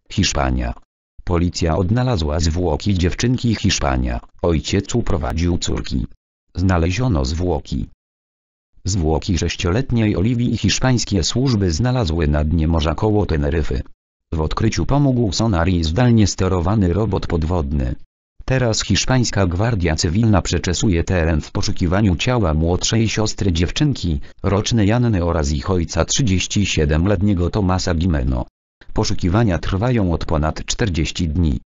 Hiszpania. Policja odnalazła zwłoki dziewczynki. Hiszpania. Ojciec uprowadził córki. Znaleziono zwłoki. Zwłoki 6-letniej Oliwii hiszpańskie służby znalazły na dnie morza koło Teneryfy. W odkryciu pomógł sonar i zdalnie sterowany robot podwodny. Teraz hiszpańska gwardia cywilna przeczesuje teren w poszukiwaniu ciała młodszej siostry dziewczynki, rocznej Anny oraz ich ojca 37-letniego Tomasa Gimeno. Poszukiwania trwają od ponad 40 dni.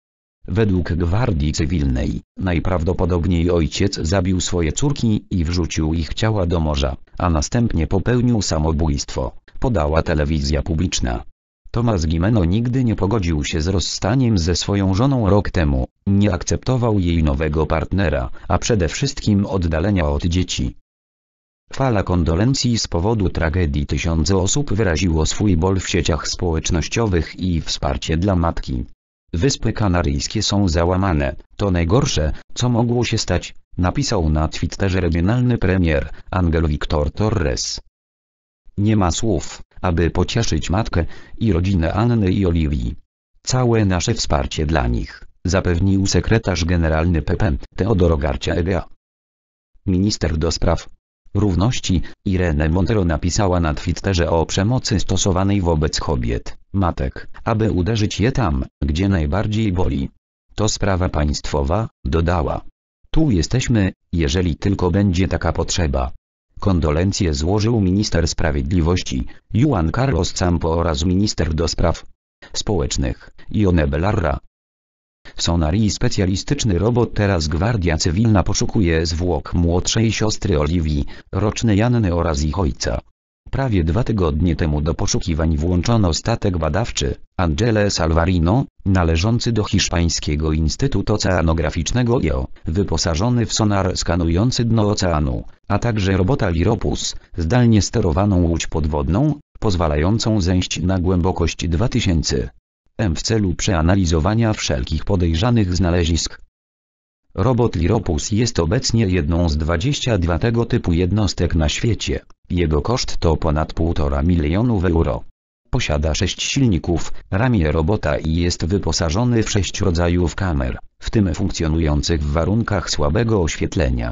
Według gwardii cywilnej, najprawdopodobniej ojciec zabił swoje córki i wrzucił ich ciała do morza, a następnie popełnił samobójstwo, podała telewizja publiczna. Tomas Gimeno nigdy nie pogodził się z rozstaniem ze swoją żoną rok temu, nie akceptował jej nowego partnera, a przede wszystkim oddalenia od dzieci. Fala kondolencji z powodu tragedii. Tysiące osób wyraziło swój ból w sieciach społecznościowych i wsparcie dla matki. Wyspy Kanaryjskie są załamane, to najgorsze, co mogło się stać, napisał na Twitterze regionalny premier, Ángel Víctor Torres. Nie ma słów, aby pocieszyć matkę i rodzinę Anny i Oliwii. Całe nasze wsparcie dla nich, zapewnił sekretarz generalny PP, Teodoro Garcia. Minister do spraw równości, Irene Montero napisała na Twitterze o przemocy stosowanej wobec kobiet, matek, aby uderzyć je tam, gdzie najbardziej boli. To sprawa państwowa, dodała. Tu jesteśmy, jeżeli tylko będzie taka potrzeba. Kondolencje złożył minister sprawiedliwości, Juan Carlos Campo oraz minister do spraw społecznych, Ione Belarra. Sonar i specjalistyczny robot. Teraz gwardia cywilna poszukuje zwłok młodszej siostry Oliwii, rocznej Anny oraz ich ojca. Prawie 2 tygodnie temu do poszukiwań włączono statek badawczy, Angele Salvarino, należący do hiszpańskiego Instytutu Oceanograficznego IO, wyposażony w sonar skanujący dno oceanu, a także robota Liropus, zdalnie sterowaną łódź podwodną, pozwalającą zejść na głębokość 2000 m w celu przeanalizowania wszelkich podejrzanych znalezisk. Robot Liropus jest obecnie jedną z 22 tego typu jednostek na świecie. Jego koszt to ponad 1,5 miliona euro. Posiada 6 silników, ramię robota i jest wyposażony w 6 rodzajów kamer, w tym funkcjonujących w warunkach słabego oświetlenia.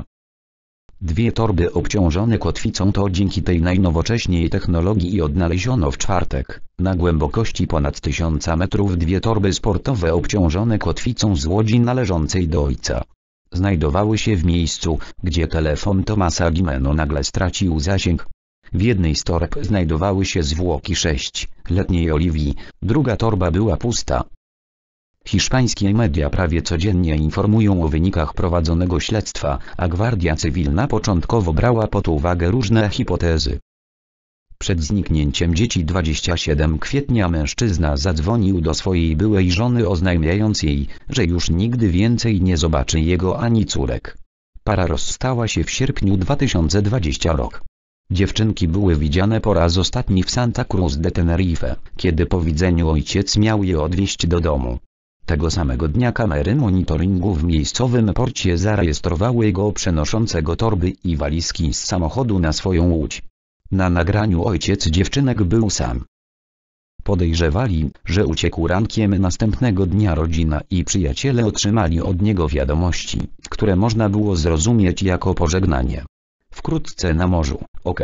2 torby obciążone kotwicą to dzięki tej najnowocześniej technologii i odnaleziono w czwartek, na głębokości ponad 1000 metrów 2 torby sportowe obciążone kotwicą z łodzi należącej do ojca. Znajdowały się w miejscu, gdzie telefon Tomasa Gimeno nagle stracił zasięg. W jednej z torb znajdowały się zwłoki 6-letniej Oliwii, druga torba była pusta. Hiszpańskie media prawie codziennie informują o wynikach prowadzonego śledztwa, a gwardia cywilna początkowo brała pod uwagę różne hipotezy. Przed zniknięciem dzieci 27 kwietnia mężczyzna zadzwonił do swojej byłej żony, oznajmiając jej, że już nigdy więcej nie zobaczy jego ani córek. Para rozstała się w sierpniu 2020 roku. Dziewczynki były widziane po raz ostatni w Santa Cruz de Tenerife, kiedy po widzeniu ojciec miał je odwieźć do domu. Tego samego dnia kamery monitoringu w miejscowym porcie zarejestrowały go przenoszącego torby i walizki z samochodu na swoją łódź. Na nagraniu ojciec dziewczynek był sam. Podejrzewali, że uciekł rankiem następnego dnia. Rodzina i przyjaciele otrzymali od niego wiadomości, które można było zrozumieć jako pożegnanie. Wkrótce na morzu,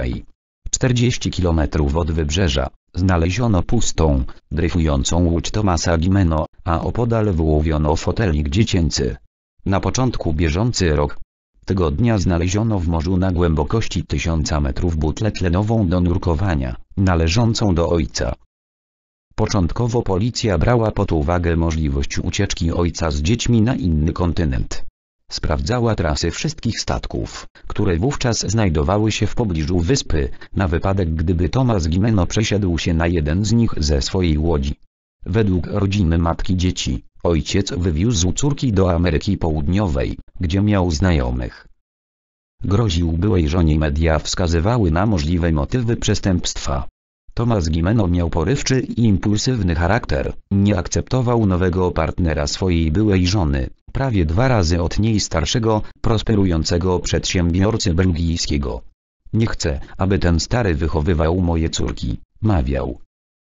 40 km od wybrzeża, znaleziono pustą, dryfującą łódź Tomasa Gimeno, a opodal wyłowiono fotelik dziecięcy. Na początku bieżący rok tego dnia znaleziono w morzu na głębokości 1000 metrów butlę tlenową do nurkowania, należącą do ojca. Początkowo policja brała pod uwagę możliwość ucieczki ojca z dziećmi na inny kontynent. Sprawdzała trasy wszystkich statków, które wówczas znajdowały się w pobliżu wyspy, na wypadek gdyby Tomas Gimeno przesiadł się na jeden z nich ze swojej łodzi. Według rodziny matki dzieci, ojciec wywiózł córki do Ameryki Południowej, gdzie miał znajomych. Groził byłej żonie. Media wskazywały na możliwe motywy przestępstwa. Tomas Gimeno miał porywczy i impulsywny charakter, nie akceptował nowego partnera swojej byłej żony, prawie 2 razy od niej starszego, prosperującego przedsiębiorcy belgijskiego. Nie chcę, aby ten stary wychowywał moje córki, mawiał.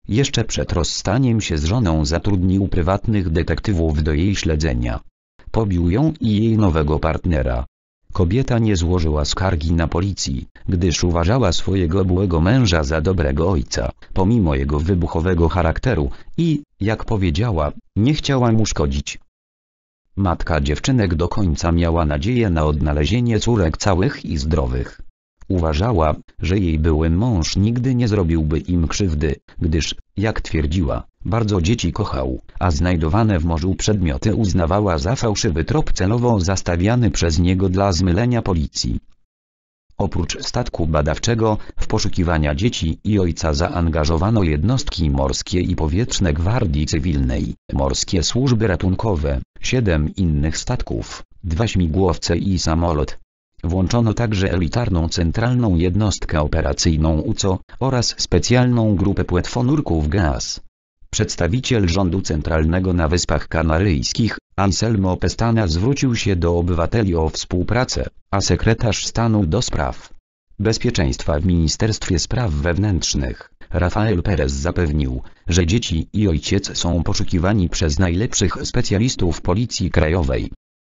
Jeszcze przed rozstaniem się z żoną zatrudnił prywatnych detektywów do jej śledzenia. Pobił ją i jej nowego partnera. Kobieta nie złożyła skargi na policji, gdyż uważała swojego byłego męża za dobrego ojca, pomimo jego wybuchowego charakteru i, jak powiedziała, nie chciała mu szkodzić. Matka dziewczynek do końca miała nadzieję na odnalezienie córek całych i zdrowych. Uważała, że jej były mąż nigdy nie zrobiłby im krzywdy, gdyż, jak twierdziła, bardzo dzieci kochał, a znajdowane w morzu przedmioty uznawała za fałszywy trop celowo zastawiany przez niego dla zmylenia policji. Oprócz statku badawczego, w poszukiwania dzieci i ojca zaangażowano jednostki morskie i powietrzne Gwardii Cywilnej, morskie służby ratunkowe, 7 innych statków, 2 śmigłowce i samolot. Włączono także elitarną centralną jednostkę operacyjną UCO oraz specjalną grupę płetwonurków GAS. Przedstawiciel rządu centralnego na Wyspach Kanaryjskich, Anselmo Pestana, zwrócił się do obywateli o współpracę, a sekretarz stanu do spraw bezpieczeństwa w Ministerstwie Spraw Wewnętrznych, Rafael Perez, zapewnił, że dzieci i ojciec są poszukiwani przez najlepszych specjalistów Policji Krajowej.